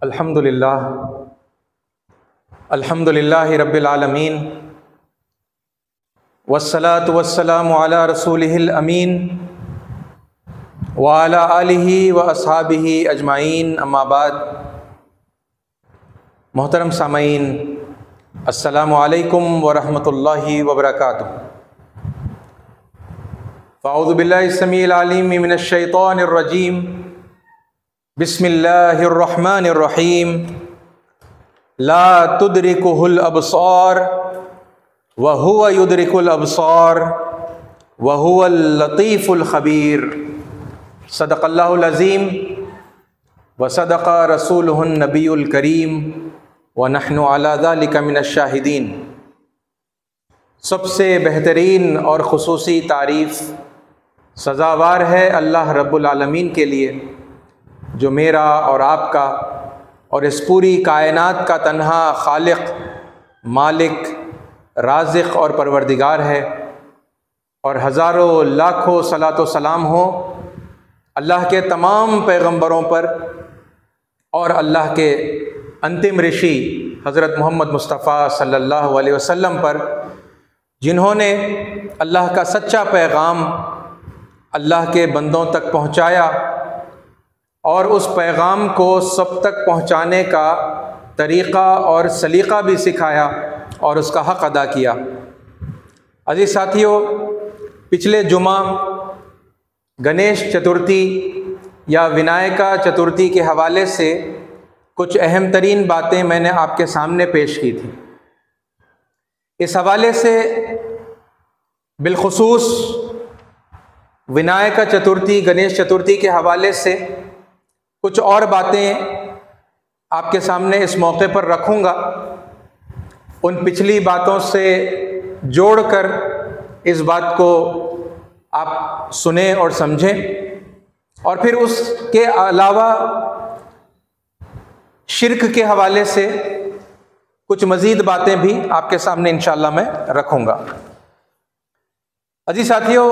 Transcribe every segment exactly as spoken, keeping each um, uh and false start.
अल्हम्दुलिल्लाह अल्हम्दुलिल्लाहि रब्बिल आलमीन वस्सलातु वस्सलामु अला रसूलिहिल अमीन व अला आलिहि व अस्हाबिहि अजमाइन अम्मा बाद। मोहतरम सामईन, अस्सलामु अलैकुम व रहमतुल्लाहि व बरकातुहू। फ़अऊज़ु बिल्लाहि समीइल अलीम मिनश शैतानिर रजीम। बिस्मिल्लाहिर रहमानिर रहीम। ला तुदरिकुहुल अबसार व हुवा युदरिकुल अबसार व हुवल लतीफ़ुल ख़बीर। सदक़ल्लाहुल अज़ीम व सदक़ रसूलुहुन नबियुल करीम व नहनु अला ज़ालिका मिनश शाहिदीन। सबसे बेहतरीन और ख़ुसूसी तारीफ़ सज़ावार है अल्लाह रब्बुल आलमीन के लिए, जो मेरा और आपका और इस पूरी कायनात का तन्हा खालिक, मालिक, राज़िक़ और परवरदिगार है। और हज़ारों लाखों सलातो सलाम हो अल्लाह के तमाम पैगंबरों पर और अल्लाह के अंतिम ऋषि हज़रत मोहम्मद मुस्तफ़ा सल्लल्लाहु अलैहि वसल्लम पर, जिन्होंने अल्लाह का सच्चा पैगाम अल्लाह के बंदों तक पहुँचाया और उस पैगाम को सब तक पहुँचाने का तरीक़ा और सलीक़ा भी सिखाया और उसका हक़ अदा किया। अज़ीज़ साथियों, पिछले जुमा गणेश चतुर्थी या विनायका चतुर्थी के हवाले से कुछ अहम तरीन बातें मैंने आपके सामने पेश की थी। इस हवाले से बिलखुसूस विनायका चतुर्थी, गणेश चतुर्थी के हवाले से कुछ और बातें आपके सामने इस मौके पर रखूँगा। उन पिछली बातों से जोड़कर इस बात को आप सुने और समझें, और फिर उसके अलावा शिर्क के हवाले से कुछ मज़ीद बातें भी आपके सामने इंशाअल्लाह मैं रखूँगा। अजीज़ साथियों,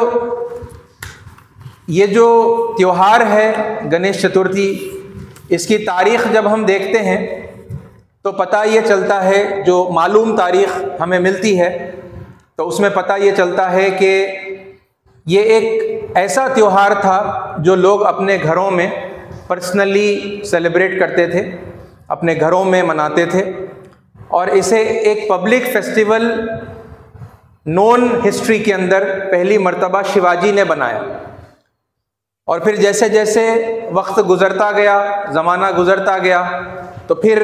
ये जो त्यौहार है गणेश चतुर्थी, इसकी तारीख़ जब हम देखते हैं तो पता ये चलता है, जो मालूम तारीख़ हमें मिलती है तो उसमें पता ये चलता है कि ये एक ऐसा त्यौहार था जो लोग अपने घरों में पर्सनली सेलिब्रेट करते थे, अपने घरों में मनाते थे, और इसे एक पब्लिक फेस्टिवल नोन हिस्ट्री के अंदर पहली मर्तबा शिवाजी ने बनाया। और फिर जैसे जैसे वक्त गुज़रता गया, ज़माना गुज़रता गया, तो फिर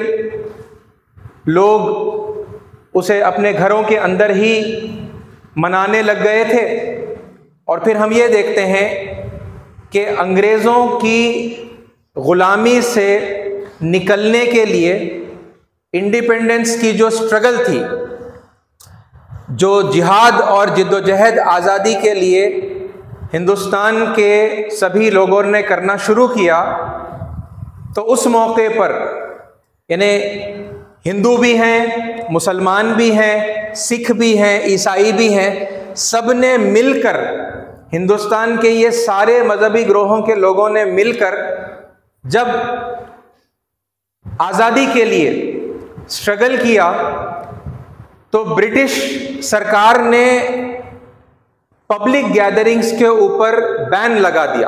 लोग उसे अपने घरों के अंदर ही मनाने लग गए थे। और फिर हम ये देखते हैं कि अंग्रेज़ों की ग़ुलामी से निकलने के लिए इंडिपेंडेंस की जो स्ट्रगल थी, जो जिहाद और जिद्दोजहद आज़ादी के लिए हिंदुस्तान के सभी लोगों ने करना शुरू किया, तो उस मौके पर यानी हिंदू भी हैं, मुसलमान भी हैं, सिख भी हैं, ईसाई भी हैं, सब ने मिलकर, हिंदुस्तान के ये सारे मजहबी ग्रोहों के लोगों ने मिलकर जब आज़ादी के लिए स्ट्रगल किया, तो ब्रिटिश सरकार ने पब्लिक गैदरिंग्स के ऊपर बैन लगा दिया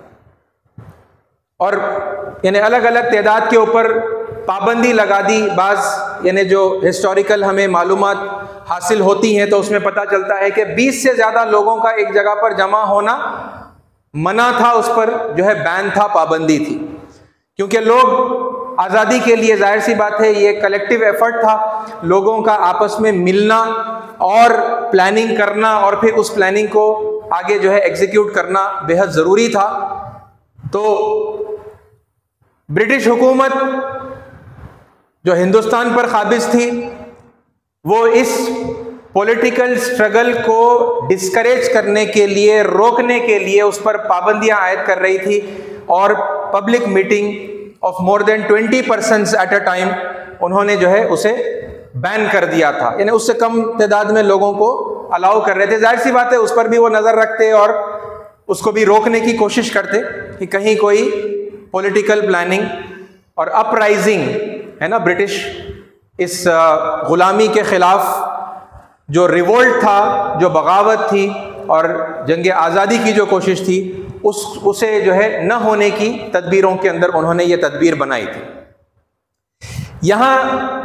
और यानी अलग अलग तादाद के ऊपर पाबंदी लगा दी। बाज़ यानी जो हिस्टोरिकल हमें मालूमात हासिल होती हैं तो उसमें पता चलता है कि बीस से ज़्यादा लोगों का एक जगह पर जमा होना मना था, उस पर जो है बैन था, पाबंदी थी, क्योंकि लोग आज़ादी के लिए, जाहिर सी बात है, ये कलेक्टिव एफर्ट था, लोगों का आपस में मिलना और प्लानिंग करना और फिर उस प्लानिंग को आगे जो है एग्जीक्यूट करना बेहद ज़रूरी था। तो ब्रिटिश हुकूमत जो हिंदुस्तान पर काबिज थी, वो इस पॉलिटिकल स्ट्रगल को डिस्करेज करने के लिए, रोकने के लिए उस पर पाबंदियां आयद कर रही थी और public meeting of more than twenty percent at a time उन्होंने जो है उसे बैन कर दिया था, यानी उससे कम तादाद में लोगों को अलाउ कर रहे थे। जाहिर सी बात है उस पर भी वो नज़र रखते और उसको भी रोकने की कोशिश करते कि कहीं कोई पॉलिटिकल प्लानिंग और अपराइजिंग है ना, ब्रिटिश इस गुलामी के खिलाफ जो रिवोल्ट था, जो बगावत थी और जंग आज़ादी की जो कोशिश थी, उस उसे जो है न होने की तदबीरों के अंदर उन्होंने ये तदबीर बनाई थी। यहाँ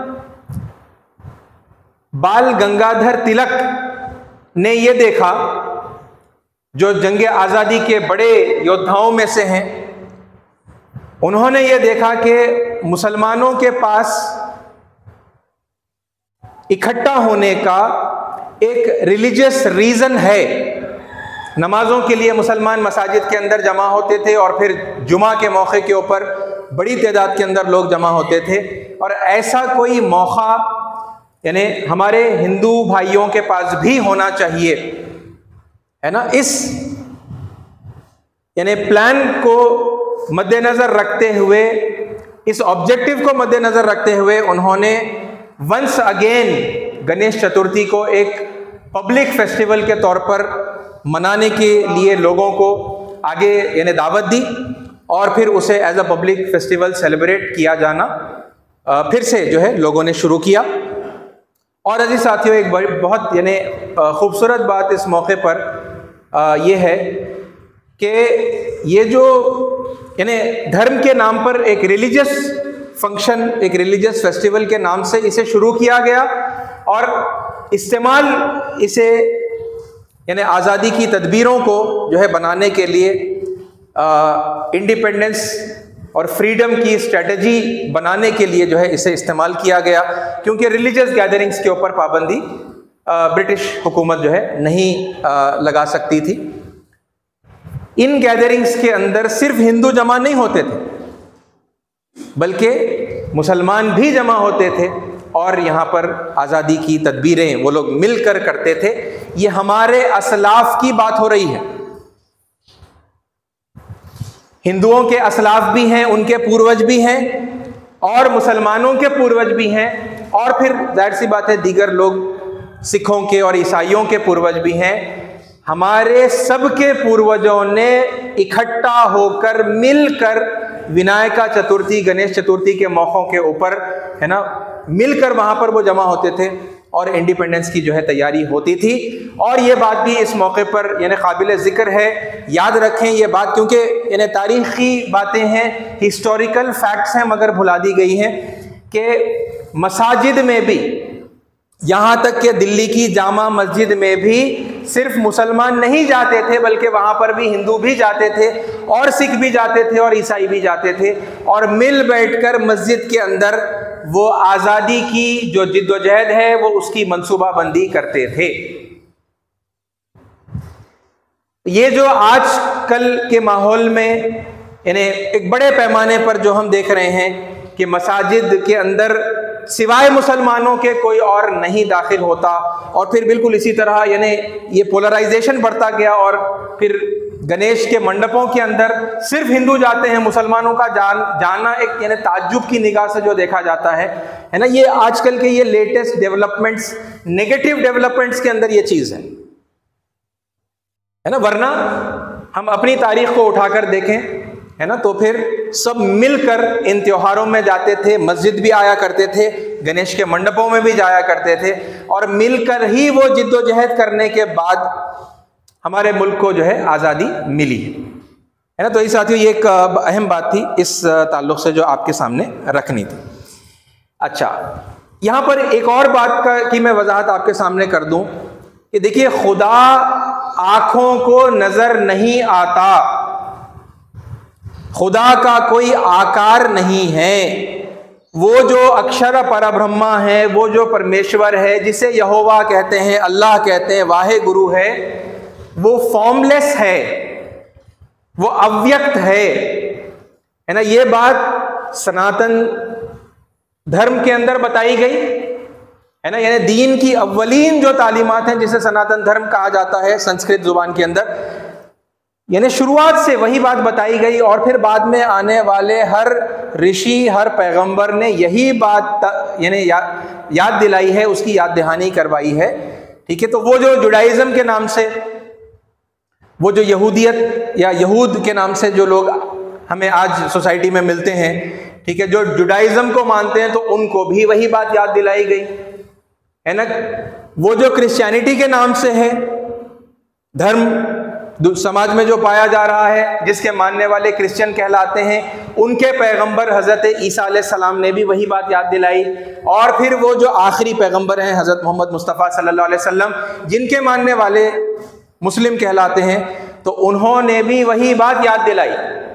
बाल गंगाधर तिलक ने ये देखा, जो जंग आज़ादी के बड़े योद्धाओं में से हैं, उन्होंने ये देखा कि मुसलमानों के पास इकट्ठा होने का एक रिलीजियस रीज़न है। नमाजों के लिए मुसलमान मसाजिद के अंदर जमा होते थे और फिर जुमा के मौके के ऊपर बड़ी तादाद के अंदर लोग जमा होते थे, और ऐसा कोई मौका यानी हमारे हिंदू भाइयों के पास भी होना चाहिए, है ना। इस यानी प्लान को मद्देनज़र रखते हुए, इस ऑब्जेक्टिव को मद्देनज़र रखते हुए उन्होंने वंस अगेन गणेश चतुर्थी को एक पब्लिक फेस्टिवल के तौर पर मनाने के लिए लोगों को आगे यानी दावत दी, और फिर उसे as a public festival celebrate किया जाना फिर से जो है लोगों ने शुरू किया। और अजीज साथियों, एक बड़ी बहुत यानी खूबसूरत बात इस मौके पर यह है कि ये जो यानी धर्म के नाम पर एक रिलीजियस फंक्शन, एक रिलीजियस फेस्टिवल के नाम से इसे शुरू किया गया, और इस्तेमाल इसे यानी आज़ादी की तदबीरों को जो है बनाने के लिए, इंडिपेंडेंस और फ्रीडम की स्ट्रेटजी बनाने के लिए जो है इसे इस्तेमाल किया गया, क्योंकि रिलीजियस गैदरिंग्स के ऊपर पाबंदी ब्रिटिश हुकूमत जो है नहीं आ, लगा सकती थी। इन गैदरिंग्स के अंदर सिर्फ हिंदू जमा नहीं होते थे, बल्कि मुसलमान भी जमा होते थे, और यहाँ पर आज़ादी की तदबीरें वो लोग मिलकर करते थे। ये हमारे असलाफ की बात हो रही है। हिंदुओं के असलाफ भी हैं, उनके पूर्वज भी हैं, और मुसलमानों के पूर्वज भी हैं, और फिर जाहिर सी बात है दीगर लोग सिखों के और ईसाइयों के पूर्वज भी हैं। हमारे सबके पूर्वजों ने इकट्ठा होकर मिलकर विनायका चतुर्थी, गणेश चतुर्थी के मौक़ों के ऊपर है ना, मिलकर वहाँ पर वो जमा होते थे और इंडिपेंडेंस की जो है तैयारी होती थी। और ये बात भी इस मौके पर यानी काबिल ज़िक्र है, याद रखें ये बात, क्योंकि यानी तारीख़ी बातें हैं, हिस्टोरिकल फैक्ट्स हैं, मगर भुला दी गई हैं कि मसाजिद में भी, यहाँ तक कि दिल्ली की जामा मस्जिद में भी सिर्फ मुसलमान नहीं जाते थे, बल्कि वहाँ पर भी हिंदू भी जाते थे, और सिख भी जाते थे, और ईसाई भी जाते थे, और मिल बैठकर मस्जिद के अंदर वो आज़ादी की जो जिद्दोजहद है वो उसकी मंसूबाबंदी करते थे। ये जो आज कल के माहौल में यानी एक बड़े पैमाने पर जो हम देख रहे हैं कि मसाजिद के अंदर सिवाय मुसलमानों के कोई और नहीं दाखिल होता, और फिर बिल्कुल इसी तरह यानी ये पोलराइजेशन बढ़ता गया, और फिर गणेश के मंडपों के अंदर सिर्फ हिंदू जाते हैं, मुसलमानों का जान जाना एक यानी ताज्जुब की निगाह से जो देखा जाता है है ना। ये आजकल के ये लेटेस्ट डेवलपमेंट्स, नेगेटिव डेवलपमेंट्स के अंदर ये चीज़ है है ना। वरना हम अपनी तारीख को उठाकर देखें है ना, तो फिर सब मिलकर इन त्योहारों में जाते थे, मस्जिद भी आया करते थे, गणेश के मंडपों में भी जाया करते थे, और मिलकर ही वो जिद्दोजहद करने के बाद हमारे मुल्क को जो है आज़ादी मिली है ना। तो इस साथियों ये एक अहम बात थी इस ताल्लुक़ से जो आपके सामने रखनी थी। अच्छा, यहाँ पर एक और बात का की मैं वजाहत आपके सामने कर दूं कि देखिए, खुदा आँखों को नज़र नहीं आता, खुदा का कोई आकार नहीं है। वो जो अक्षर परब्रह्मा है, वो जो परमेश्वर है, जिसे यहोवा कहते हैं, अल्लाह कहते हैं, वाहे गुरु है, वो फॉर्मलेस है, वो अव्यक्त है है ना। ये बात सनातन धर्म के अंदर बताई गई है ना, यानी दीन की अव्वलीन जो तालीमात हैं, जिसे सनातन धर्म कहा जाता है संस्कृत जुबान के अंदर, यानी शुरुआत से वही बात बताई गई, और फिर बाद में आने वाले हर ऋषि, हर पैगंबर ने यही बात यानी या, याद दिलाई है, उसकी याद दहानी करवाई है। ठीक है, तो वो जो जुडाइज़म के नाम से, वो जो यहूदियत या यहूद के नाम से जो लोग हमें आज सोसाइटी में मिलते हैं, ठीक है, जो जुडाइज्म को मानते हैं तो उनको भी वही बात याद दिलाई गई है ना। वो जो क्रिश्चियनिटी के नाम से है धर्म समाज में जो पाया जा रहा है, जिसके मानने वाले क्रिश्चियन कहलाते हैं, उनके पैगंबर हज़रत ईसा अलैहिस्सलाम ने भी वही बात याद दिलाई। और फिर वो जो आखिरी पैगंबर हैं हज़रत मोहम्मद मुस्तफ़ा सल्लल्लाहु अलैहि वसल्लम, जिनके मानने वाले मुस्लिम कहलाते हैं, तो उन्होंने भी वही बात याद दिलाई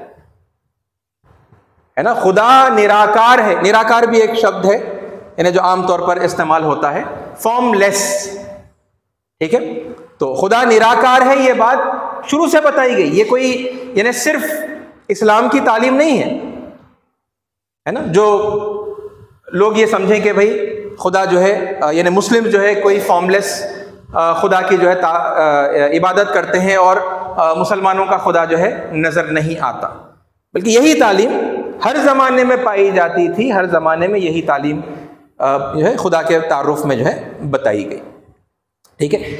है ना। खुदा निराकार है, निराकार भी एक शब्द है यानी जो आमतौर पर इस्तेमाल होता है, फॉर्मलेस, ठीक है। तो खुदा निराकार है, ये बात शुरू से बताई गई। ये कोई यानी सिर्फ इस्लाम की तालीम नहीं है, है ना। जो लोग ये समझें कि भाई खुदा जो है यानी मुस्लिम जो है कोई फॉर्मलेस खुदा की जो है इबादत करते हैं और मुसलमानों का खुदा जो है नज़र नहीं आता, बल्कि यही तालीम हर ज़माने में पाई जाती थी। हर ज़माने में यही तालीम जो है खुदा के तारुफ में जो है बताई गई, ठीक है।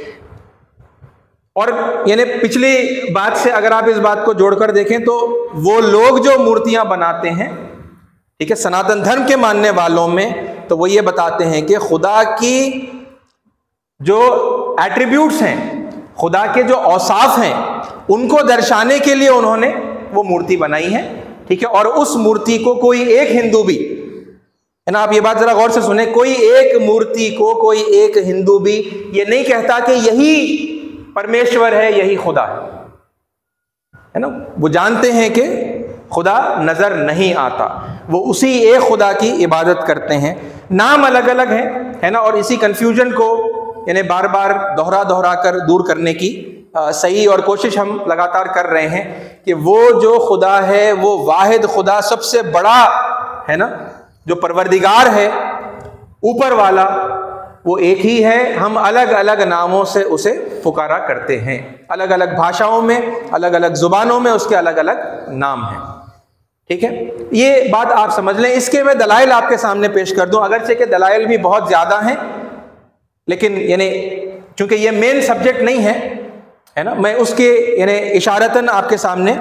और यानी पिछली बात से अगर आप इस बात को जोड़कर देखें तो वो लोग जो मूर्तियां बनाते हैं, ठीक है, सनातन धर्म के मानने वालों में, तो वो ये बताते हैं कि खुदा की जो एट्रीब्यूट्स हैं, खुदा के जो औसाफ हैं, उनको दर्शाने के लिए उन्होंने वो मूर्ति बनाई है, ठीक है। और उस मूर्ति को कोई एक हिंदू भी, है ना, आप ये बात जरा गौर से सुने, कोई एक मूर्ति को कोई एक हिंदू भी ये नहीं कहता कि यही परमेश्वर है, यही खुदा है, है ना। वो जानते हैं कि खुदा नजर नहीं आता, वो उसी एक खुदा की इबादत करते हैं। नाम अलग अलग है, है ना। और इसी कंफ्यूजन को यानी बार बार दोहरा दोहरा कर दूर करने की आ, सही और कोशिश हम लगातार कर रहे हैं कि वो जो खुदा है वो वाहिद खुदा, सबसे बड़ा, है ना, जो परवरदिगार है ऊपर वाला, वो एक ही है। हम अलग अलग नामों से उसे पुकारा करते हैं, अलग अलग भाषाओं में, अलग अलग जुबानों में उसके अलग अलग नाम हैं, ठीक है। ये बात आप समझ लें। इसके मैं दलाइल आपके सामने पेश कर दूं, अगरचे के दलाइल भी बहुत ज़्यादा हैं, लेकिन यानी चूंकि ये मेन सब्जेक्ट नहीं है, है ना, मैं उसके यानी इशारतन आपके सामने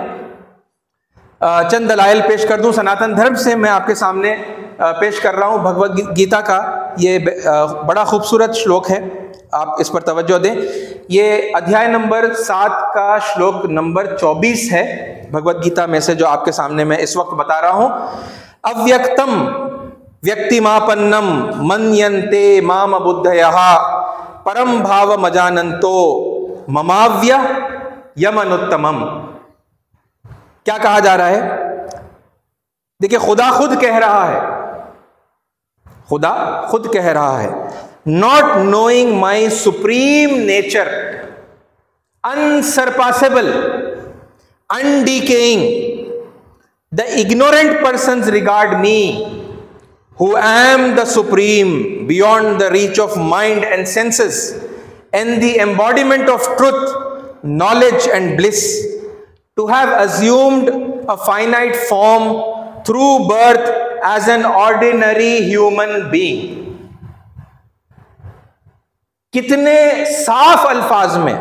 चंद दलाइल पेश कर दूं। सनातन धर्म से मैं आपके सामने पेश कर रहा हूं भगवद गीता का ये बड़ा खूबसूरत श्लोक है, आप इस पर तवज्जो दें। ये अध्याय नंबर सात का श्लोक नंबर चौबीस है भगवद गीता में से, जो आपके सामने मैं इस वक्त बता रहा हूं। अव्यक्तम व्यक्तिमापन्नम मन्यन्ते माम बुद्धयः परम भाव मजानन्तो ममाव्य यमनुत्तमम। क्या कहा जा रहा है? देखिए, खुदा खुद कह रहा है, खुदा खुद कह रहा है, not knowing my supreme nature, unsurpassable, undecaying, the ignorant persons regard me who am the supreme, beyond the reach of mind and senses, and the embodiment of truth, knowledge and bliss, to have assumed a finite form through birth as an ordinary human being। कितने साफ अल्फाज में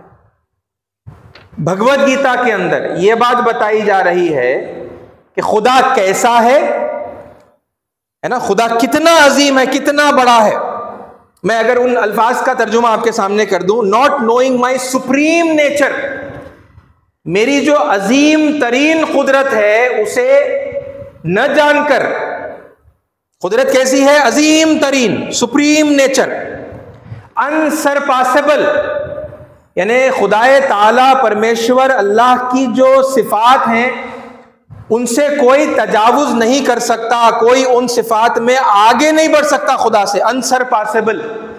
भगवद गीता के अंदर यह बात बताई जा रही है कि खुदा कैसा है, है ना, खुदा कितना अजीम है, कितना बड़ा है। मैं अगर उन अल्फाज का तर्जुमा आपके सामने कर दूं, not knowing my supreme nature, मेरी जो अजीम तरीन कुदरत है उसे न जानकर, कुदरत कैसी है? अजीम तरीन, सुप्रीम नेचर, अनसरपासेबल, यानी खुदाए ताला परमेश्वर अल्लाह की जो सिफात हैं उनसे कोई तजावुज नहीं कर सकता, कोई उन सिफात में आगे नहीं बढ़ सकता खुदा से। अनसरपासेबल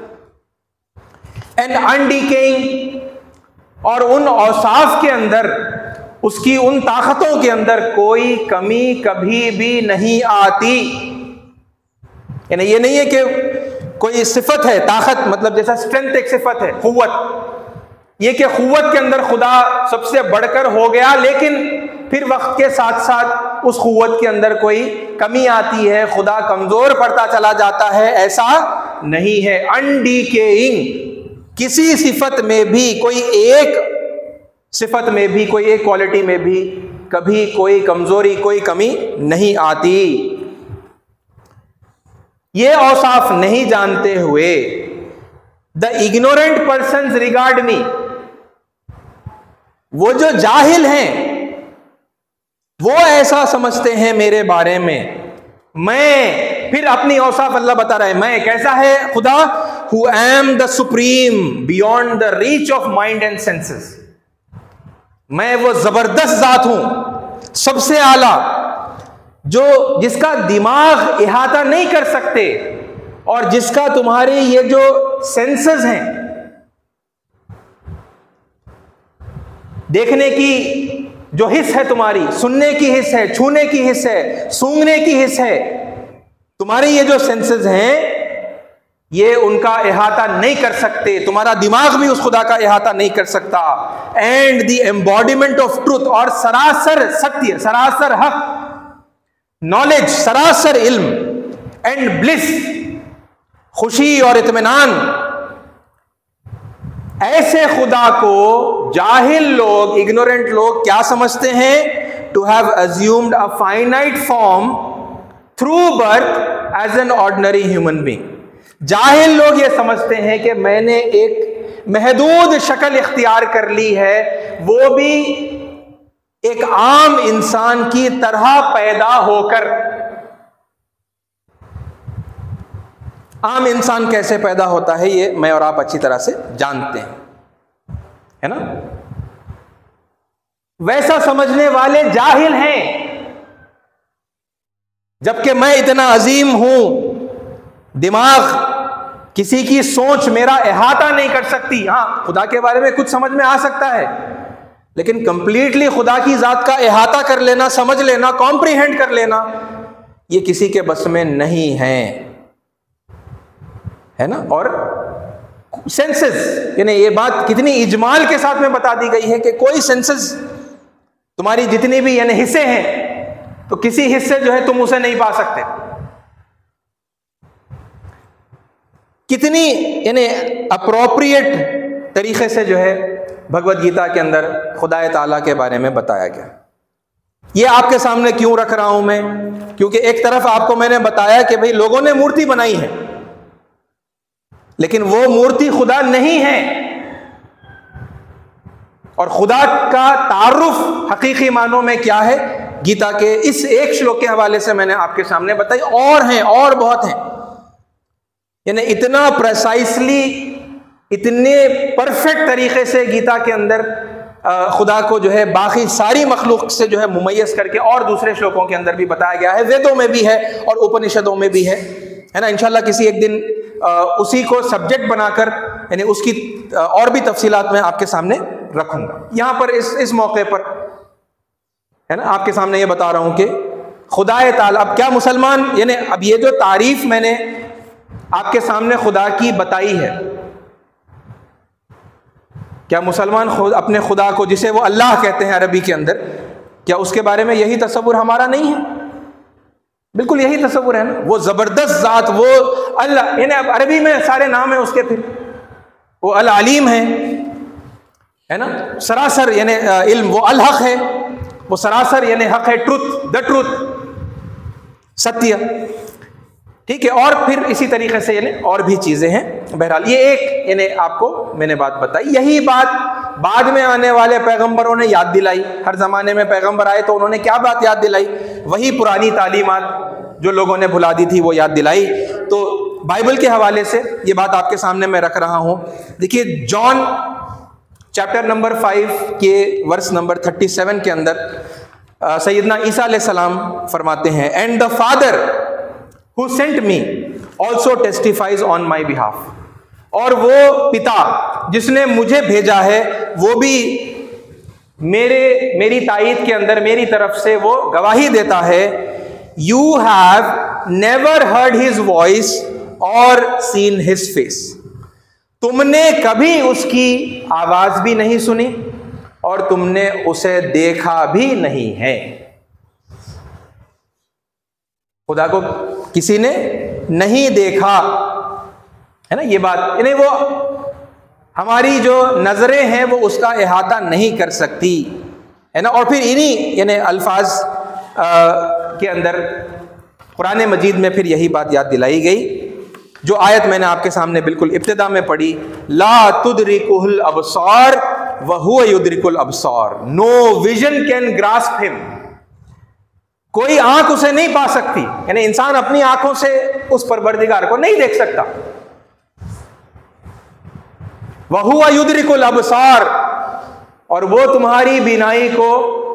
एंड अनडीकेइंग, और उन औसाफ के अंदर, उसकी उन ताकतों के अंदर कोई कमी कभी भी नहीं आती। यानी ये नहीं है कि कोई सिफत है, ताकत मतलब जैसा स्ट्रेंथ एक सिफत है, कुव्वत, ये कि कुव्वत के अंदर खुदा सबसे बढ़कर हो गया, लेकिन फिर वक्त के साथ साथ उस कुव्वत के अंदर कोई कमी आती है, खुदा कमजोर पड़ता चला जाता है, ऐसा नहीं है। अनडीकेइंग, किसी सिफत में भी, कोई एक सिफत में भी, कोई एक क्वालिटी में भी कभी कोई कमजोरी, कोई कमी नहीं आती। ये औसाफ नहीं जानते हुए the ignorant person regard me, वो जो जाहिल हैं वो ऐसा समझते हैं मेरे बारे में। मैं, फिर अपनी औसाफ अल्लाह बता रहा है, मैं कैसा है खुदा, who am the supreme beyond the reach of mind and senses. मैं वो जबरदस्त जात हूं, सबसे आला, जो जिसका दिमाग इहाता नहीं कर सकते और जिसका तुम्हारे ये जो सेंसेस हैं, देखने की जो हिस्स है तुम्हारी, सुनने की हिस्स है, छूने की हिस्स है, सूंघने की हिस्स है, तुम्हारे ये जो सेंसेस हैं ये उनका इहाता नहीं कर सकते, तुम्हारा दिमाग भी उस खुदा का इहाता नहीं कर सकता। And the embodiment of truth, और सरासर सत्य, सरासर हक, नॉलेज, सरासर इल्म, एंड ब्लिस, खुशी और इत्मीनान, ऐसे खुदा को जाहिल लोग, इग्नोरेंट लोग क्या समझते हैं? To have assumed a finite form through birth as an ordinary human being. जाहिल लोग ये समझते हैं कि मैंने एक महदूद शक्ल इख्तियार कर ली है, वो भी एक आम इंसान की तरह पैदा होकर। आम इंसान कैसे पैदा होता है ये मैं और आप अच्छी तरह से जानते हैं, है ना? वैसा समझने वाले जाहिल हैं, जबकि मैं इतना अजीम हूं, दिमाग, किसी की सोच मेरा इहाता नहीं कर सकती। हाँ, खुदा के बारे में कुछ समझ में आ सकता है, लेकिन कंप्लीटली खुदा की जात का इहाता कर लेना, समझ लेना, कॉम्प्रिहेंड कर लेना, ये किसी के बस में नहीं है, है ना? और सेंसेस, यानी ये बात कितनी इजमाल के साथ में बता दी गई है कि कोई सेंसेस, तुम्हारी जितनी भी यानी हिस्से हैं, तो किसी हिस्से जो है तुम उसे नहीं पा सकते। कितनी यानी अप्रोप्रिएट तरीके से जो है भगवत गीता के अंदर खुदाए ताला के बारे में बताया गया। ये आपके सामने क्यों रख रहा हूं मैं? क्योंकि एक तरफ आपको मैंने बताया कि भाई लोगों ने मूर्ति बनाई है, लेकिन वो मूर्ति खुदा नहीं है, और खुदा का तारुफ हकीकी मानों में क्या है, गीता के इस एक श्लोक के हवाले से मैंने आपके सामने बताई। और हैं, और बहुत हैं, यानी इतना प्रेसाइसली, इतने परफेक्ट तरीके से गीता के अंदर खुदा को जो है बाकी सारी मखलूक से जो है मुमय्यज करके और दूसरे श्लोकों के अंदर भी बताया गया है, वेदों में भी है और उपनिषदों में भी है, है ना? इंशाल्लाह किसी एक दिन उसी को सब्जेक्ट बनाकर यानी उसकी और भी तफसीलात मैं आपके सामने रखूंगा। यहाँ पर इस इस मौके पर, है ना, आपके सामने ये बता रहा हूँ कि खुदाए ताला, अब क्या मुसलमान, यानी अब ये जो तारीफ मैंने आपके सामने खुदा की बताई है, क्या मुसलमान खुद अपने खुदा को, जिसे वो अल्लाह कहते हैं अरबी के अंदर, क्या उसके बारे में यही तसव्वुर हमारा नहीं है? बिल्कुल यही तसव्वुर है ना। वो जबरदस्त जात, वो अल्लाह, यानी अब अरबी में सारे नाम है उसके, फिर वो अल अलीम है, है ना, सरासर यानी इल्म, वो अल हक है, वो सरासर यानी हक है, ट्रुथ, द ट्रुथ, सत्य, ठीक है। और फिर इसी तरीके से यानी और भी चीजें हैं। बहरहाल ये एक यानी आपको मैंने बात बताई, यही बात बाद में आने वाले पैगंबरों ने याद दिलाई। हर जमाने में पैगंबर आए तो उन्होंने क्या बात याद दिलाई? वही पुरानी तालीमात जो लोगों ने भुला दी थी वो याद दिलाई। तो बाइबल के हवाले से ये बात आपके सामने मैं रख रहा हूं। देखिए जॉन चैप्टर नंबर फाइव के वर्स नंबर थर्टी सेवन के अंदर सैयदना ईसा अलैहिस्सलाम फरमाते हैं, and the father who sent me also testifies on my behalf, और वो पिता जिसने मुझे भेजा है वो भी मेरे मेरी तायीद के अंदर मेरी तरफ से वो गवाही देता है। You have never heard his voice और सीन हिज फेस, तुमने कभी उसकी आवाज भी नहीं सुनी और तुमने उसे देखा भी नहीं है। खुदा को किसी ने नहीं देखा, है ना, ये बात, यानी वो हमारी जो नजरें हैं वो उसका इहाता नहीं कर सकती, है ना। और फिर इन्हीं यानी अल्फाज आ, के अंदर कुरान मजीद में फिर यही बात याद दिलाई गई जो आयत मैंने आपके सामने बिल्कुल इब्तिदा में पढ़ी, ला तुदरिकुल अबसार व हुवा युदरिकुल अबसार, no vision can grasp him, कोई आंख उसे नहीं पा सकती, यानी इंसान अपनी आंखों से उस परवरदिगार को नहीं देख सकता। व हुवा युदरिकुल अबसार, और वो तुम्हारी बीनाई को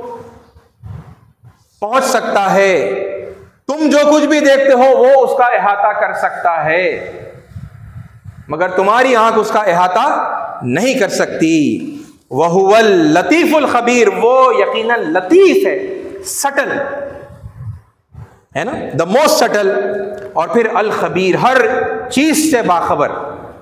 पहुंच सकता है, तुम जो कुछ भी देखते हो वो उसका इहाता कर सकता है, मगर तुम्हारी आंख उसका इहाता नहीं कर सकती। वहुवल लतीफुल खबीर, वो यकीनन लतीफ है, सटल है ना, द मोस्ट सटल, और फिर अल खबीर, हर चीज से बाखबर।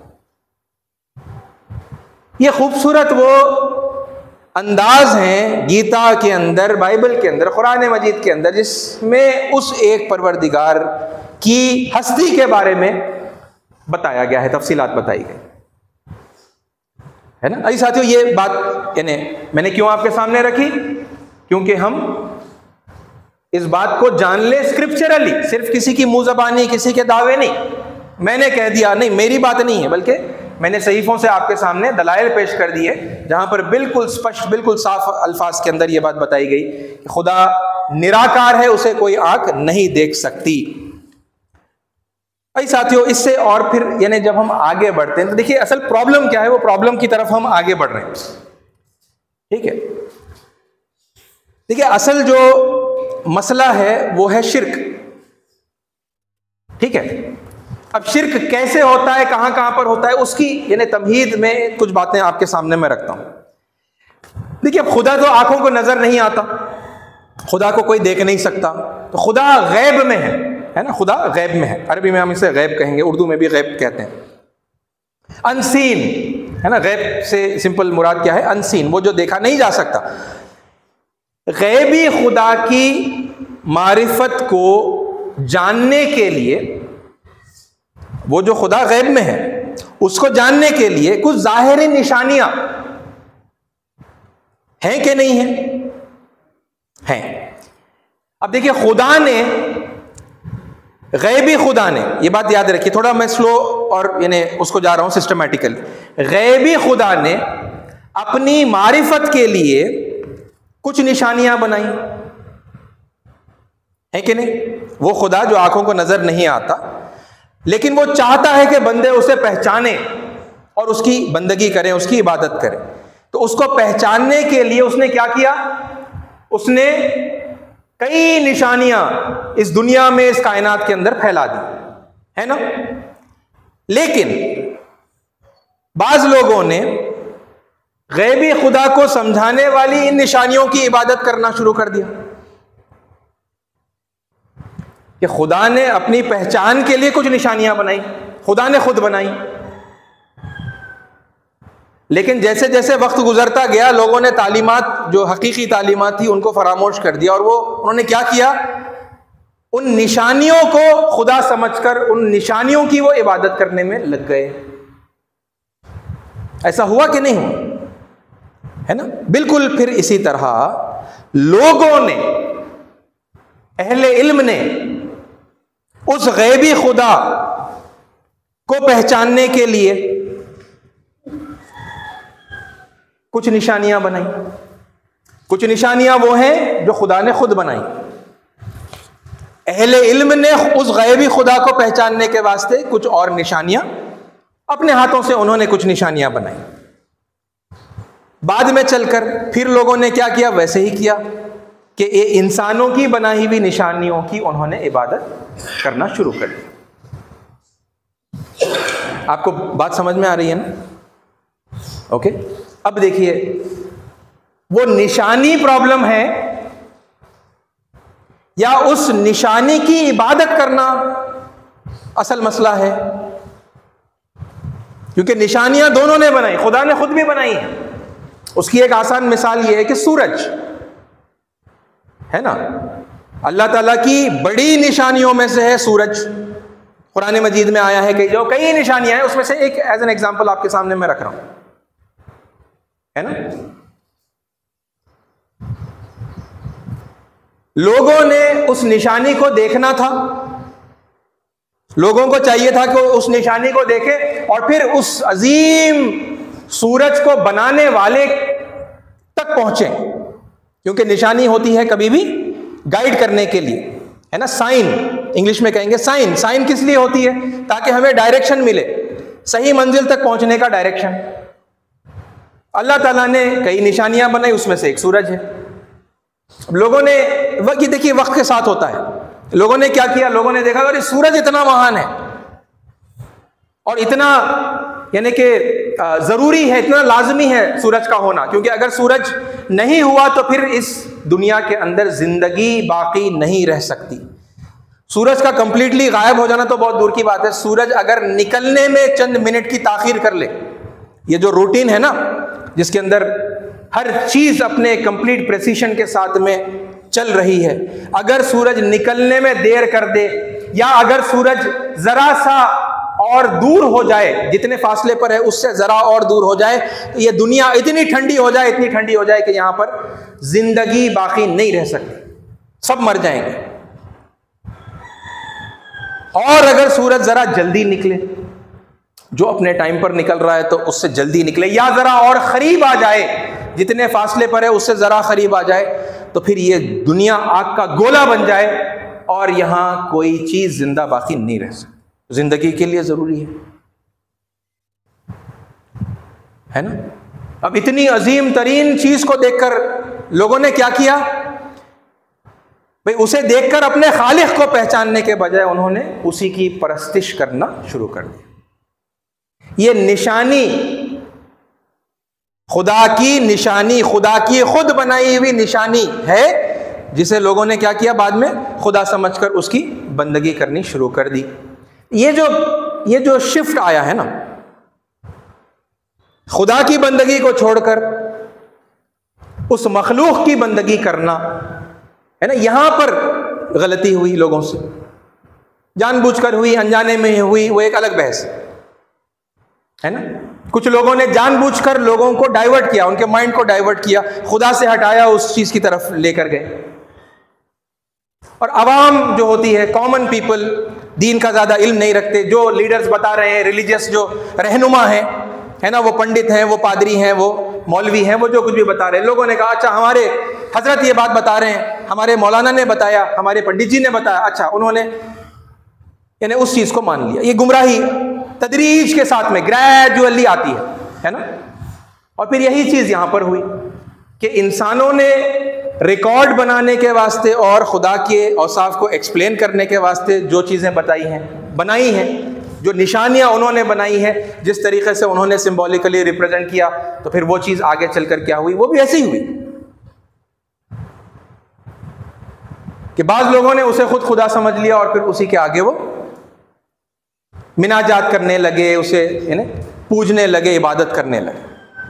ये खूबसूरत वो अंदाज हैं गीता के अंदर, बाइबल के अंदर, कुरान मजीद के अंदर, जिसमें उस एक परवरदिगार की हस्ती के बारे में बताया गया है, तफसीलात बताई गई है ना। अजी साथियों, ये बात यानी मैंने क्यों आपके सामने रखी, क्योंकि हम इस बात को जान ले स्क्रिप्चरली, सिर्फ किसी की मुंह ज़बानी, किसी के दावे नहीं, मैंने कह दिया नहीं, मेरी बात नहीं है, बल्कि मैंने सहीफों से आपके सामने दलाइल पेश कर दिए जहां पर बिल्कुल स्पष्ट, बिल्कुल साफ अल्फाज के अंदर यह बात बताई गई कि खुदा निराकार है, उसे कोई आंख नहीं देख सकती। भाई साथियों, इससे और फिर यानी जब हम आगे बढ़ते हैं तो देखिए असल प्रॉब्लम क्या है, वो प्रॉब्लम की तरफ हम आगे बढ़ रहे हैं, ठीक है। देखिए असल जो मसला है वो है शिर्क, ठीक है। अब शिर्क कैसे होता है, कहां कहां पर होता है, उसकी यानी तमहीद में कुछ बातें आपके सामने मैं रखता हूं। देखिए खुदा तो आंखों को नजर नहीं आता, खुदा को कोई देख नहीं सकता, तो खुदा गैब में है, है ना, खुदा गैब में है, अरबी में हम इसे गैब कहेंगे, उर्दू में भी गैब कहते हैं, अनसीन है ना। गैब से सिंपल मुराद क्या है, अनसीन, वो जो देखा नहीं जा सकता। गैबी खुदा की मारिफत को जानने के लिए, वो जो खुदा गैब में है उसको जानने के लिए कुछ जाहिरी निशानियां हैं कि नहीं है, हैं। अब देखिए खुदा ने, गैबी खुदा ने, ये बात याद रखिए, थोड़ा मैं स्लो और यानी उसको जा रहा हूं सिस्टमैटिकली। गैबी खुदा ने अपनी मारिफत के लिए कुछ निशानियां बनाई है कि नहीं। वो खुदा जो आंखों को नजर नहीं आता, लेकिन वो चाहता है कि बंदे उसे पहचाने और उसकी बंदगी करें, उसकी इबादत करें। तो उसको पहचानने के लिए उसने क्या किया, उसने कई निशानियां इस दुनिया में, इस कायनात के अंदर फैला दी, है ना। लेकिन बाज लोगों ने गैबी खुदा को समझाने वाली इन निशानियों की इबादत करना शुरू कर दिया कि खुदा ने अपनी पहचान के लिए कुछ निशानियां बनाई, खुदा ने खुद बनाई। लेकिन जैसे जैसे वक्त गुजरता गया, लोगों ने तालीमात, जो हकीकी तालीमात थी, उनको फरामोश कर दिया, और वो उन्होंने क्या किया, उन निशानियों को खुदा समझकर उन निशानियों की वो इबादत करने में लग गए। ऐसा हुआ कि नहीं हुआ, है ना। बिल्कुल फिर इसी तरह लोगों ने, अहले इल्म ने उस गैबी खुदा को पहचानने के लिए कुछ निशानियां बनाई। कुछ निशानियां वो हैं जो खुदा ने खुद बनाई। अहले इल्म ने उस गैबी खुदा को पहचानने के वास्ते कुछ और निशानियां अपने हाथों से उन्होंने कुछ निशानियां बनाई। बाद में चलकर फिर लोगों ने क्या किया, वैसे ही किया कि ये इंसानों की बनाई हुई निशानियों की उन्होंने इबादत करना शुरू कर दी। आपको बात समझ में आ रही है ना? ओके, अब देखिए वो निशानी प्रॉब्लम है या उस निशानी की इबादत करना असल मसला है, क्योंकि निशानियां दोनों ने बनाई, खुदा ने खुद भी बनाई है। उसकी एक आसान मिसाल यह है कि सूरज है ना, अल्लाह ताला की बड़ी निशानियों में से है सूरज। कुरान मजीद में आया है कि जो कई निशानियां हैं उसमें से एक एज एन एग्जांपल आपके सामने मैं रख रहा हूं, है ना। लोगों ने उस निशानी को देखना था, लोगों को चाहिए था कि उस निशानी को देखें और फिर उस अजीम सूरज को बनाने वाले तक पहुंचे, क्योंकि निशानी होती है कभी भी गाइड करने के लिए, है ना। साइन इंग्लिश में कहेंगे साइन। साइन किस लिए होती है? ताकि हमें डायरेक्शन मिले, सही मंजिल तक पहुंचने का डायरेक्शन। अल्लाह ताला ने कई निशानियां बनाई, उसमें से एक सूरज है। लोगों ने वक्त, ये देखिए वक्त के साथ होता है, लोगों ने क्या किया, लोगों ने देखा अरे सूरज इतना महान है और इतना यानी कि जरूरी है, इतना लाजमी है सूरज का होना, क्योंकि अगर सूरज नहीं हुआ तो फिर इस दुनिया के अंदर जिंदगी बाकी नहीं रह सकती। सूरज का कंप्लीटली गायब हो जाना तो बहुत दूर की बात है, सूरज अगर निकलने में चंद मिनट की ताखीर कर ले, ये जो रूटीन है ना जिसके अंदर हर चीज अपने कंप्लीट प्रेसिशन के साथ में चल रही है, अगर सूरज निकलने में देर कर दे या अगर सूरज जरा सा और दूर हो जाए, जितने फासले पर है उससे जरा और दूर हो जाए, तो ये दुनिया इतनी ठंडी हो जाए, इतनी ठंडी हो जाए कि यहां पर जिंदगी बाकी नहीं रह सकती, सब मर जाएंगे। और अगर सूरज जरा जल्दी निकले, जो अपने टाइम पर निकल रहा है तो उससे जल्दी निकले, या जरा और करीब आ जाए, जितने फासले पर है उससे जरा करीब आ जाए, तो फिर ये दुनिया आग का गोला बन जाए और यहां कोई चीज जिंदा बाकी नहीं रह सकती। जिंदगी के लिए जरूरी है, है ना। अब इतनी अजीम तरीन चीज को देखकर लोगों ने क्या किया भाई, उसे देखकर अपने खालिक को पहचानने के बजाय उन्होंने उसी की परस्तिश करना शुरू कर दिया। ये निशानी खुदा की निशानी, खुदा की खुद बनाई हुई निशानी है, जिसे लोगों ने क्या किया, बाद में खुदा समझकर उसकी बंदगी करनी शुरू कर दी। ये जो ये जो शिफ्ट आया है ना, खुदा की बंदगी को छोड़कर उस मखलूक की बंदगी करना, है ना, यहां पर गलती हुई लोगों से, जानबूझकर हुई, अनजाने में हुई, वो एक अलग बहस है ना। कुछ लोगों ने जानबूझकर लोगों को डाइवर्ट किया, उनके माइंड को डाइवर्ट किया, खुदा से हटाया, उस चीज की तरफ लेकर गए। और अवाम जो होती है, कॉमन पीपल, दीन का ज्यादा इल्म नहीं रखते, जो लीडर्स बता रहे हैं, रिलीजियस जो रहनुमा हैं, है ना, वो पंडित हैं, वो पादरी हैं, वो मौलवी हैं, वो जो कुछ भी बता रहे हैं, लोगों ने कहा अच्छा हमारे हजरत ये बात बता रहे हैं, हमारे मौलाना ने बताया, हमारे पंडित जी ने बताया, अच्छा उन्होंने यानी उस चीज को मान लिया। ये गुमराही तदरीज के साथ में ग्रेजुअली आती है, है ना। और फिर यही चीज यहां पर हुई कि इंसानों ने रिकॉर्ड बनाने के वास्ते और खुदा के औसाफ को एक्सप्लेन करने के वास्ते जो चीजें बताई हैं, बनाई हैं, जो निशानियां उन्होंने बनाई हैं, जिस तरीके से उन्होंने सिंबॉलिकली रिप्रेजेंट किया, तो फिर वो चीज आगे चलकर क्या हुई, वो भी ऐसी हुई कि बाद लोगों ने उसे खुद खुदा समझ लिया और फिर उसी के आगे वो मिनाजात करने लगे, उसे यानी पूजने लगे, इबादत करने लगे,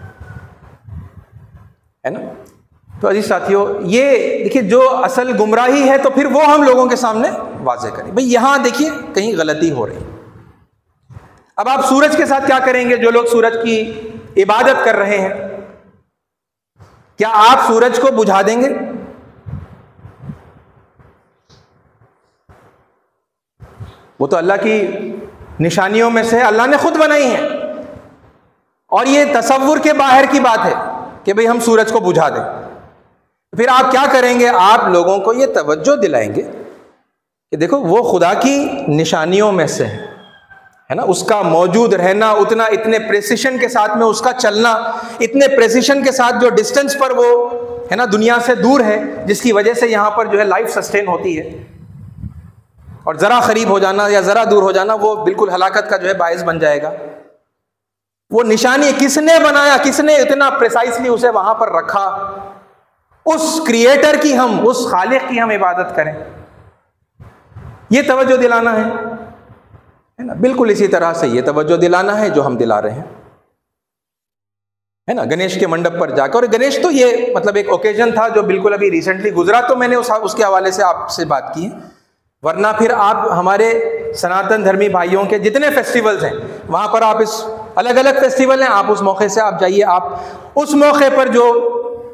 है ना। तो अजीज साथियों, ये देखिए जो असल गुमराही है, तो फिर वो हम लोगों के सामने वाज़ेह करें। भाई यहां देखिए कहीं गलती हो रही। अब आप सूरज के साथ क्या करेंगे? जो लोग सूरज की इबादत कर रहे हैं, क्या आप सूरज को बुझा देंगे? वो तो अल्लाह की निशानियों में से अल्लाह ने खुद बनाई है, और ये तसव्वुर के बाहर की बात है कि भाई हम सूरज को बुझा दें। फिर आप क्या करेंगे? आप लोगों को ये तवज्जो दिलाएंगे कि देखो वो खुदा की निशानियों में से है, है ना। उसका मौजूद रहना, उतना इतने प्रेसिशन के साथ में उसका चलना, इतने प्रेसिशन के साथ जो डिस्टेंस पर वो है ना दुनिया से दूर है, जिसकी वजह से यहाँ पर जो है लाइफ सस्टेन होती है, और ज़रा करीब हो जाना या ज़रा दूर हो जाना वो बिल्कुल हलाकत का जो है बायस बन जाएगा। वो निशानी किसने बनाया, किसने इतना प्रिसाइसली उसे वहां पर रखा, उस क्रिएटर की हम, उस खालिक की हम इबादत करें, ये तवज्जो दिलाना है, है ना। बिल्कुल इसी तरह से ये तवज्जो दिलाना है जो हम दिला रहे हैं, है ना। गणेश के मंडप पर जाकर, और गणेश तो ये मतलब एक ओकेजन था जो बिल्कुल अभी रिसेंटली गुजरा, तो मैंने उस उसके हवाले से आपसे बात की है। वरना फिर आप हमारे सनातन धर्मी भाइयों के जितने फेस्टिवल्स हैं, वहाँ पर आप इस अलग अलग फेस्टिवल हैं, आप उस मौके से आप जाइए, आप उस मौके पर जो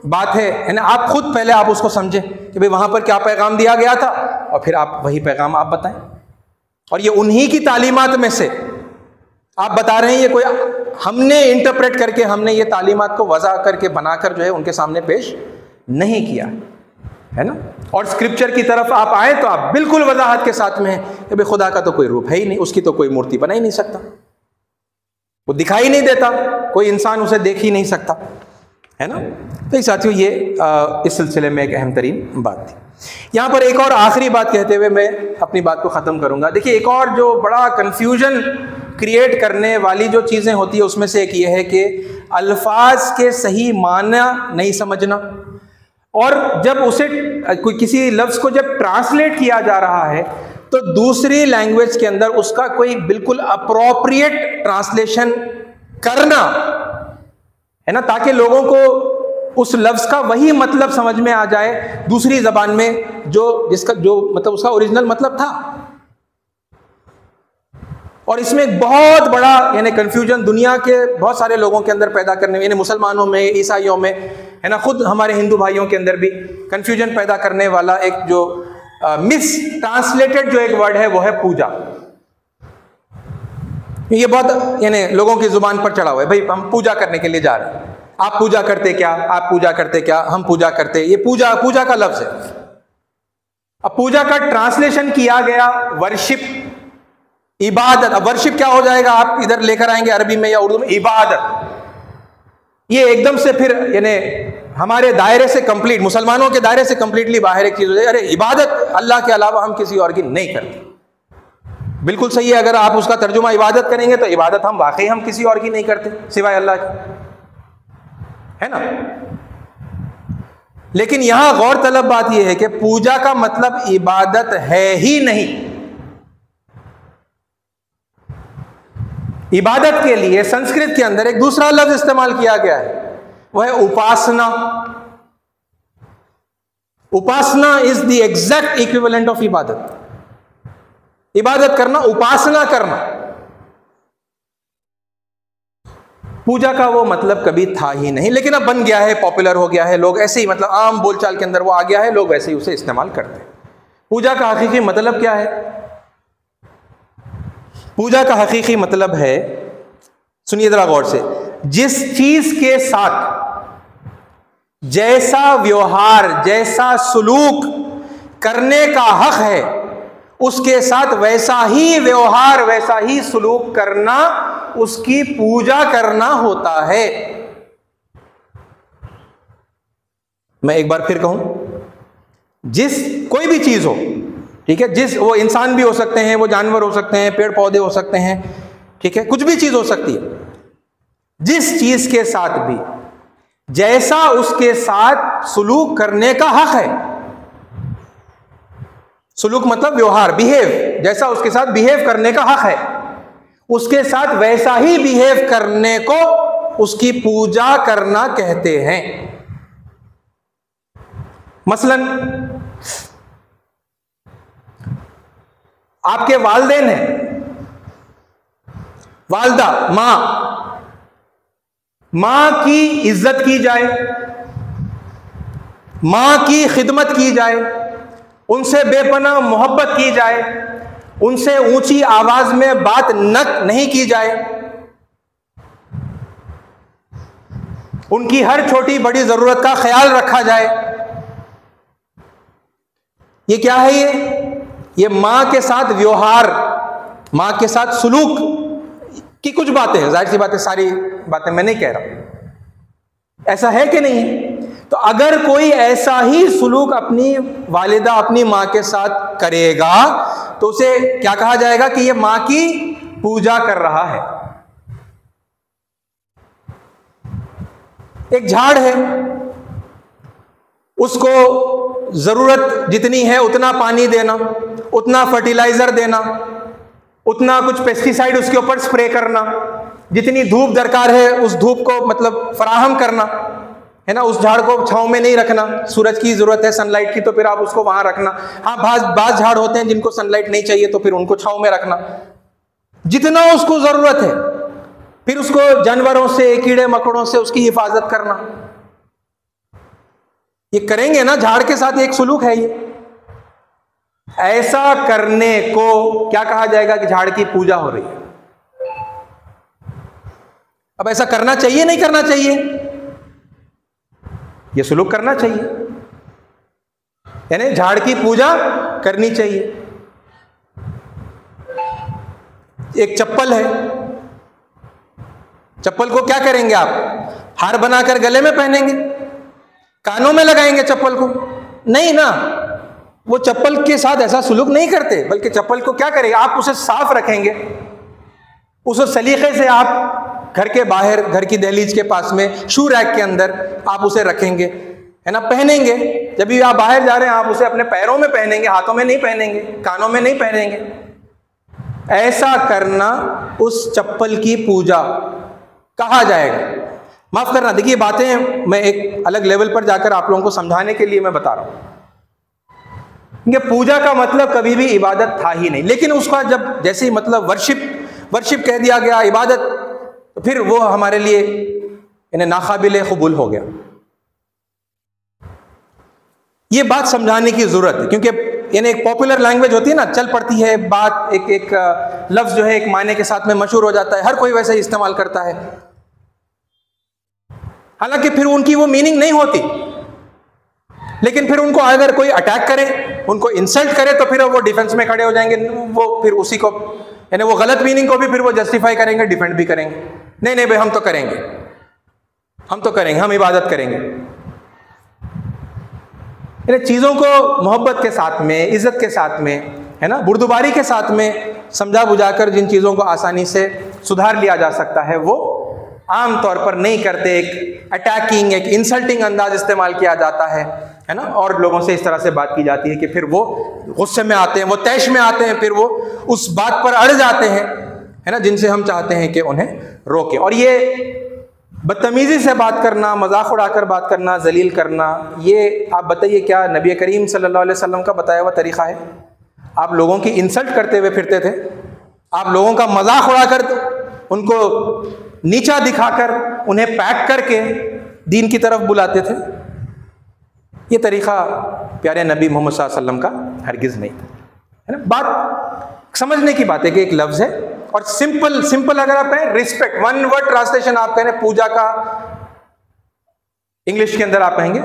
बात है है ना, आप खुद पहले आप उसको समझें कि भाई वहां पर क्या पैगाम दिया गया था, और फिर आप वही पैगाम आप बताएं। और ये उन्हीं की तालीमात में से आप बता रहे हैं, ये कोई हमने इंटरप्रेट करके हमने ये तालीमात को वज़ा करके बनाकर जो है उनके सामने पेश नहीं किया, है ना। और स्क्रिप्चर की तरफ आप आए तो आप बिल्कुल वजाहत के साथ में है कि भाई खुदा का तो कोई रूप है ही नहीं, उसकी तो कोई मूर्ति बना ही नहीं सकता, वो दिखाई नहीं देता, कोई इंसान उसे देख ही नहीं सकता, है ना। तो साथियों ये आ, इस सिलसिले में एक अहम तरीन बात थी। यहाँ पर एक और आखिरी बात कहते हुए मैं अपनी बात को ख़त्म करूँगा। देखिए, एक और जो बड़ा कन्फ्यूजन क्रिएट करने वाली जो चीज़ें होती है उसमें से एक ये है कि अल्फाज के सही माना नहीं समझना, और जब उसे कोई किसी लफ्ज़ को जब ट्रांसलेट किया जा रहा है तो दूसरी लैंग्वेज के अंदर उसका कोई बिल्कुल अप्रोप्रिएट ट्रांसलेशन करना, है ना, ताकि लोगों को उस लफ्ज़ का वही मतलब समझ में आ जाए दूसरी ज़बान में जो जिसका जो मतलब उसका ओरिजिनल मतलब था। और इसमें एक बहुत बड़ा यानी कन्फ्यूजन दुनिया के बहुत सारे लोगों के अंदर पैदा करने में, यानी मुसलमानों में, ईसाइयों में, है ना, खुद हमारे हिंदू भाइयों के अंदर भी कन्फ्यूजन पैदा करने वाला एक जो मिस ट्रांसलेटेड जो एक वर्ड है वो है पूजा। ये बहुत यानी लोगों की जुबान पर चढ़ा हुआ है, भाई हम पूजा करने के लिए जा रहे हैं, आप पूजा करते क्या, आप पूजा करते क्या, हम पूजा करते, ये पूजा पूजा का लफ्ज है। अब पूजा का ट्रांसलेशन किया गया वर्शिप, इबादत। अब वर्शिप क्या हो जाएगा, आप इधर लेकर आएंगे अरबी में या उर्दू में, इबादत। ये एकदम से फिर यानी हमारे दायरे से कंप्लीट, मुसलमानों के दायरे से कंप्लीटली बाहर एक चीज हो जाए, अरे इबादत अल्लाह के अलावा हम किसी और की नहीं करते। बिल्कुल सही है, अगर आप उसका तर्जुमा इबादत करेंगे तो इबादत हम वाकई हम किसी और की नहीं करते सिवाय अल्लाह के, है ना। लेकिन यहां गौर तलब बात यह है कि पूजा का मतलब इबादत है ही नहीं। इबादत के लिए संस्कृत के अंदर एक दूसरा लफ्ज इस्तेमाल किया गया है, वह है उपासना। उपासना is the exact equivalent of इबादत। इबादत करना, उपासना करना। पूजा का वो मतलब कभी था ही नहीं, लेकिन अब बन गया है, पॉपुलर हो गया है, लोग ऐसे ही मतलब आम बोलचाल के अंदर वो आ गया है, लोग वैसे ही उसे इस्तेमाल करते हैं। पूजा का हकीकी मतलब क्या है? पूजा का हकीकी मतलब है, सुनिए जरा गौर से, जिस चीज के साथ जैसा व्यवहार, जैसा सुलूक करने का हक है, उसके साथ वैसा ही व्यवहार, वैसा ही सुलूक करना, उसकी पूजा करना होता है। मैं एक बार फिर कहूं, जिस कोई भी चीज हो, ठीक है, जिस वो इंसान भी हो सकते हैं, वो जानवर हो सकते हैं, पेड़ पौधे हो सकते हैं, ठीक है, कुछ भी चीज हो सकती है, जिस चीज के साथ भी जैसा उसके साथ सुलूक करने का हक है, सुलूक मतलब व्यवहार, बिहेव, जैसा उसके साथ बिहेव करने का हक है, उसके साथ वैसा ही बिहेव करने को उसकी पूजा करना कहते हैं। मसलन आपके वालिदैन हैं, वालदा, मां, मां की इज्जत की जाए, मां की खिदमत की जाए, उनसे बेपनाह मोहब्बत की जाए, उनसे ऊंची आवाज में बात न नहीं की जाए, उनकी हर छोटी बड़ी जरूरत का ख्याल रखा जाए। ये क्या है? ये ये मां के साथ व्यवहार, मां के साथ सुलूक की कुछ बातें हैं। जाहिर सी बातें, सारी बातें मैं नहीं कह रहा, ऐसा है कि नहीं? तो अगर कोई ऐसा ही सुलूक अपनी वालिदा, अपनी मां के साथ करेगा तो उसे क्या कहा जाएगा कि ये मां की पूजा कर रहा है। एक झाड़ है, उसको जरूरत जितनी है उतना पानी देना, उतना फर्टिलाइजर देना, उतना कुछ पेस्टिसाइड उसके ऊपर स्प्रे करना, जितनी धूप दरकार है उस धूप को मतलब फराहम करना, है ना। उस झाड़ को छांव में नहीं रखना, सूरज की जरूरत है सनलाइट की तो फिर आप उसको वहां रखना। हाँ, बाज बाज झाड़ होते हैं जिनको सनलाइट नहीं चाहिए तो फिर उनको छांव में रखना, जितना उसको जरूरत है। फिर उसको जानवरों से, कीड़े मकोड़ों से उसकी हिफाजत करना, ये करेंगे ना, झाड़ के साथ एक सुलूक है ये। ऐसा करने को क्या कहा जाएगा कि झाड़ की पूजा हो रही है। अब ऐसा करना चाहिए नहीं करना चाहिए? ये सुलूक करना चाहिए, यानी झाड़ की पूजा करनी चाहिए। एक चप्पल है, चप्पल को क्या करेंगे आप? हार बनाकर गले में पहनेंगे, कानों में लगाएंगे चप्पल को? नहीं ना, वो चप्पल के साथ ऐसा सुलूक नहीं करते, बल्कि चप्पल को क्या करेंगे आप? उसे साफ रखेंगे, उसे सलीके से आप घर के बाहर, घर की दहलीज के पास में शू रैक के अंदर आप उसे रखेंगे, है ना, पहनेंगे। जब भी आप बाहर जा रहे हैं आप उसे अपने पैरों में पहनेंगे, हाथों में नहीं पहनेंगे, कानों में नहीं पहनेंगे। ऐसा करना उस चप्पल की पूजा कहा जाएगा। माफ करना, देखिए बातें मैं एक अलग लेवल पर जाकर आप लोगों को समझाने के लिए मैं बता रहा हूं कि पूजा का मतलब कभी भी इबादत था ही नहीं, लेकिन उसका जब जैसे ही मतलब वर्शिप वर्शिप कह दिया गया, इबादत, तो फिर वो हमारे लिए इन्हें नाकाबिल कबूल हो गया। ये बात समझाने की जरूरत है, क्योंकि यानी एक पॉपुलर लैंग्वेज होती है ना, चल पड़ती है बात, एक एक लफ्ज जो है एक मायने के साथ में मशहूर हो जाता है, हर कोई वैसे ही इस्तेमाल करता है, हालांकि फिर उनकी वो मीनिंग नहीं होती। लेकिन फिर उनको अगर कोई अटैक करे, उनको इंसल्ट करे, तो फिर वो डिफेंस में खड़े हो जाएंगे, वो फिर उसी को यानी वो गलत मीनिंग को भी फिर वो जस्टिफाई करेंगे, डिफेंड भी करेंगे। नहीं नहीं भाई, हम तो करेंगे, हम तो करेंगे, हम इबादत करेंगे। चीजों को मोहब्बत के साथ में, इज्जत के साथ में, है ना, बुर्दुबारी के साथ में समझा बुझाकर जिन चीजों को आसानी से सुधार लिया जा सकता है, वो आम तौर पर नहीं करते। एक अटैकिंग, एक इंसल्टिंग अंदाज इस्तेमाल किया जाता है, है ना, और लोगों से इस तरह से बात की जाती है कि फिर वो गुस्से में आते हैं, वो तैश में आते हैं, फिर वो उस बात पर अड़ जाते हैं, है ना, जिनसे हम चाहते हैं कि उन्हें रोके। और ये बदतमीजी से बात करना, मजाक उड़ाकर बात करना, जलील करना, ये आप बताइए क्या नबी करीम सल्लल्लाहु अलैहि वसल्लम का बताया हुआ तरीका है? आप लोगों की इंसल्ट करते हुए फिरते थे, आप लोगों का मजाक उड़ाकर, उनको नीचा दिखाकर, उन्हें पैक करके दीन की तरफ बुलाते थे। ये तरीका प्यारे नबी मोहम्मद सल्लल्लाहु अलैहि वसल्लम का हरगिज नहीं था, है ना। बात समझने की बात है कि एक लफ्ज है, और सिंपल सिंपल अगर आप कहें रिस्पेक्ट, वन वर्ड ट्रांसलेशन आप कहें पूजा का, इंग्लिश के अंदर आप कहेंगे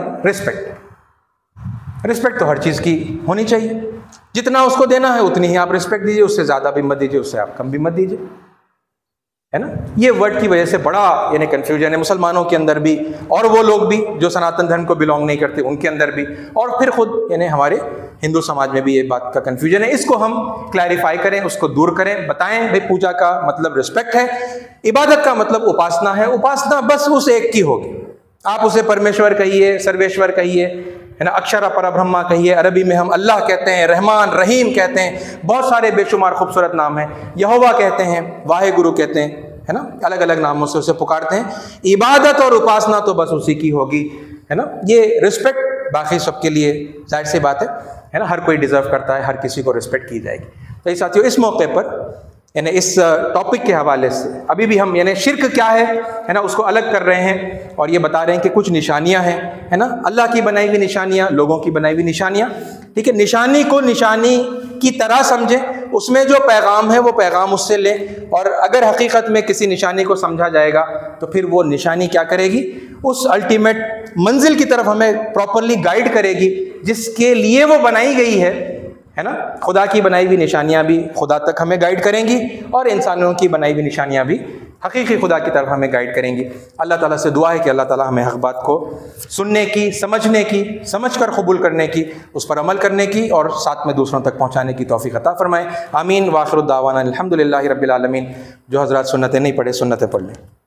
रिस्पेक्ट। रिस्पेक्ट तो हर चीज की होनी चाहिए, जितना उसको देना है उतनी ही आप रिस्पेक्ट दीजिए, उससे ज्यादा भी मत दीजिए, उससे आप कम भी मत दीजिए, है ना। ये वर्ड की वजह से बड़ा यानी कंफ्यूजन है मुसलमानों के अंदर भी, और वो लोग भी जो सनातन धर्म को बिलोंग नहीं करते उनके अंदर भी, और फिर खुद यानी हमारे हिंदू समाज में भी ये बात का कंफ्यूजन है। इसको हम क्लैरिफाई करें, उसको दूर करें, बताएं भाई पूजा का मतलब रिस्पेक्ट है, इबादत का मतलब उपासना है। उपासना बस उस एक की होगी, आप उसे परमेश्वर कहिए, सर्वेश्वर कहिए, है ना, अक्षर परब्रह्मा कहिए, अरबी में हम अल्लाह कहते हैं, रहमान रहीम कहते हैं, बहुत सारे बेशुमार खूबसूरत नाम हैं, यहोवा कहते हैं, वाहे गुरु कहते हैं, है ना, अलग अलग नामों से उसे पुकारते हैं। इबादत और उपासना तो बस उसी की होगी, है ना। ये रिस्पेक्ट बाकी सबके लिए जाहिर सी बात है, है ना, हर कोई डिजर्व करता है, हर किसी को रिस्पेक्ट की जाएगी। तो इस साथियों, इस मौके पर यानी इस टॉपिक के हवाले से अभी भी हम यानी शिर्क क्या है है ना, उसको अलग कर रहे हैं, और ये बता रहे हैं कि कुछ निशानियां हैं, है ना, अल्लाह की बनाई हुई निशानियां, लोगों की बनाई हुई निशानियां, ठीक है। निशानी को निशानी की तरह समझें, उसमें जो पैगाम है वो पैगाम उससे लें, और अगर हकीकत में किसी निशानी को समझा जाएगा तो फिर वो निशानी क्या करेगी, उस अल्टीमेट मंजिल की तरफ हमें प्रॉपरली गाइड करेगी जिसके लिए वो बनाई गई है, है ना। खुदा की बनाई हुई निशानियां भी खुदा तक हमें गाइड करेंगी, और इंसानों की बनाई हुई निशानियां भी हकीकी खुदा की तरफ हमें गाइड करेंगी। अल्लाह ताला से दुआ है कि अल्लाह ताला हमें हक बात को सुनने की, समझने की, समझकर कबूल करने की, उस पर अमल करने की, और साथ में दूसरों तक पहुंचाने की तौफीक अता फरमाए। आमीन। वाखिर दावाना अल्हम्दुलिल्लाहि रब्बिल आलमीन। जो हज़रात सुन्नतें नहीं पढ़े सुन्नतें पढ़ लें।